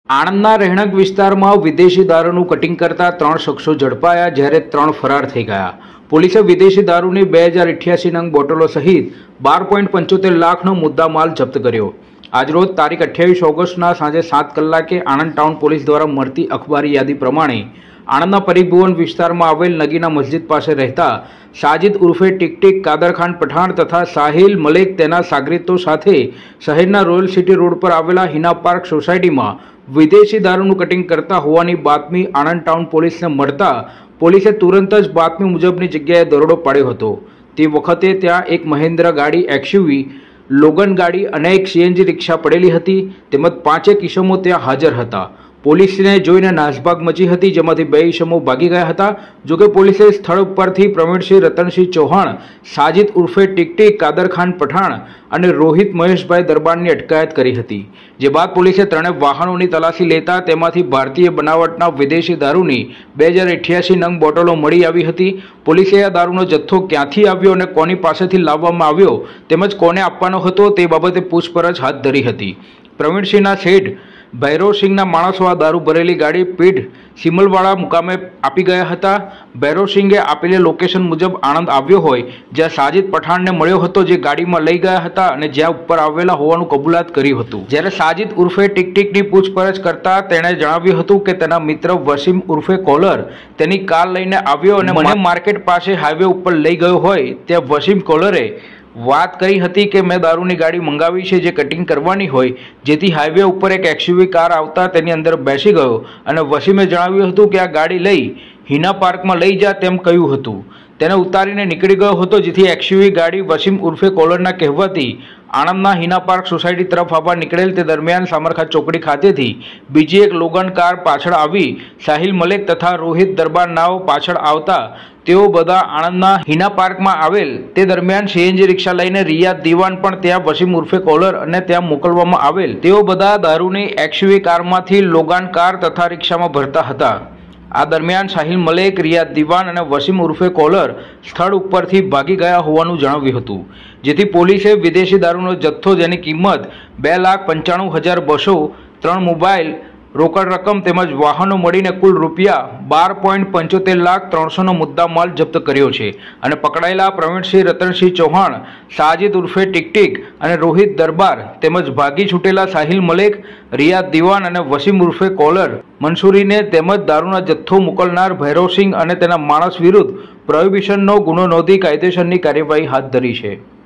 આણંદના રહેણાંક વિસ્તારમાં વિદેશી દારૂનું કટિંગ કરતા 3 શખ્સો ઝડપાયા જ્યારે 3 ફરાર થઈ ગયા। પોલીસે વિદેશી દારૂની 2088 નંગ બોટલો સહિત 12.75 લાખનો મુદ્દામાલ જપ્ત કર્યો। આજરોજ તારીખ 28 ઓગસ્ટના સાંજે 7 કલાકે આણંદ ટાઉન પોલીસ દ્વારા મળતી અખબારી યાદી પ્રમાણે આણંદના પરિભુવન વિસ્તારમાં આવેલ નગીના મસ્જિદ પાસે રહેતા સાજિદ ઉર્ફે ટિક-ટિક કાદરખાન પઠાણ તથા સાહિલ મલેક તેના સાગરીતો સાથે શહેરના રોયલ સિટી રોડ પર આવેલા હિના પાર્ક સોસાયટીમાં વિદેશી દારૂનું કટિંગ કરતા હોવાની બાતમી આણંદ ટાઉન પોલીસને મળતા પોલીસે તુરંત જ બાતમી મુજબની જગ્યાએ દરોડો પાડ્યો હતો। તે વખતે ત્યાં એક મહિન્દ્રા ગાડી એક્સયુવી, લોગન ગાડી અને એક સીએનજી રિક્ષા પડેલી હતી તેમજ 5 ઇસમો ત્યાં હાજર હતા। પોલીસને જોઈને નાસભાગ મચી હતી, જેમાંથી 2 ઇસમો ભાગી ગયા હતા। જોકે પોલીસે સ્થળ ઉપરથી પ્રવીણસિંહ રતનસિંહ ચૌહાણ, સાજિદ ઉર્ફે ટિક-ટિક કાદરખાન પઠાણ અને રોહિત મહેશભાઈ દરબારની અટકાયત કરી હતી। જે બાદ પોલીસે 3 વાહનોની તલાશી લેતા તેમાંથી ભારતીય બનાવટના વિદેશી દારૂની 2088 નંગ બોટલો મળી આવી હતી। પોલીસે આ દારૂનો જથ્થો ક્યાંથી આવ્યો અને કોની પાસેથી લાવવામાં આવ્યો તેમજ કોને આપવાનો હતો તે બાબતે પૂછપરછ હાથ ધરી હતી। પ્રવીણસિંહના શેઠ ભૈરવસિંહના માણસો આ દારૂ ભરેલી ગાડી પીઢ સિમલવાડા મુકામે આપી ગયા હતા। ભૈરવસિંહે આપેલી લોકેશન મુજબ આણંદ આવ્યો હોય જ્યાં સાજિદ પઠાણને મળ્યો હતો, જે ગાડીમાં લઈ ગયા હતા અને જ્યાં ઉપર આવેલા હોવાનું કબૂલાત કર્યું હતું। જ્યારે સાજિદ ઉર્ફે ટિક-ટિકની પૂછપરછ કરતા તેણે જણાવ્યું હતું કે તેના મિત્ર વસીમ ઉર્ફે કોલર તેની કાર લઈને આવ્યો અને મને માર્કેટ પાસે હાઈવે ઉપર લઈ ગયો હોય ત્યાં વસીમ કોલરે વાત કરી હતી કે મેં દારૂની ગાડી મંગાવી છે જે કટિંગ કરવાની હોય, જેથી હાઈવે ઉપર એક એક્સયુવી કાર આવતા તેની અંદર બેસી ગયો અને વસીમે જણાવ્યું હતું કે આ ગાડી લઈ હિના પાર્કમાં લઈ જા તેમ કહ્યું હતું। તેને ઉતારીને નીકળી ગયો હતો, જેથી એક્સયુવી ગાડી વસીમ ઉર્ફે કોલરના કહેવાથી આણંદના હિના પાર્ક સોસાયટી તરફ આવવા નીકળેલ તે દરમિયાન સામરખા ચોકડી ખાતેથી બીજી એક લોગન કાર પાછળ આવી સાહિલ મલેક તથા રોહિત દરબાર નાવ પાછળ આવતા તેઓ બધા આણંદના હિના પાર્કમાં આવેલ તે દરમિયાન સીએનજી રિક્ષા લઈને રિયાદ દિવાન પણ ત્યાં વસીમ ઉર્ફે કોલર અને ત્યાં મોકલવામાં આવેલ તેઓ બધા દારૂની એક્સયુવી કારમાંથી લોગાન કાર તથા રિક્ષામાં ભરતા હતા। આ દરમિયાન સાહિલ મલેક, રિયાદ દિવાન અને વસીમ ઉર્ફે કોલર સ્થળ ઉપરથી ભાગી ગયા હોવાનું જણાવ્યું હતું, જેથી પોલીસે વિદેશી દારૂનો જથ્થો જેની કિંમત 2,95,200, 3 મોબાઈલ, રોકડ રકમ તેમજ વાહનો મળીને કુલ રૂપિયા 12.75,300,000નો મુદ્દામાલ જપ્ત કર્યો છે અને પકડાયેલા પ્રવીણસિંહ રતનસિંહ ચૌહાણ, સાજિદ ઉર્ફે ટિક-ટિક અને રોહિત દરબાર તેમજ ભાગી છૂટેલા સાહિલ મલેક, રિયાદ દિવાન અને વસીમ ઉર્ફે કોલર મંસૂરીને તેમજ દારૂના જથ્થો મોકલનાર ભૈરવસિંહ અને તેના માણસ વિરુદ્ધ પ્રોહિબિશનનો ગુનો નોંધી કાયદેસરની કાર્યવાહી હાથ ધરી છે।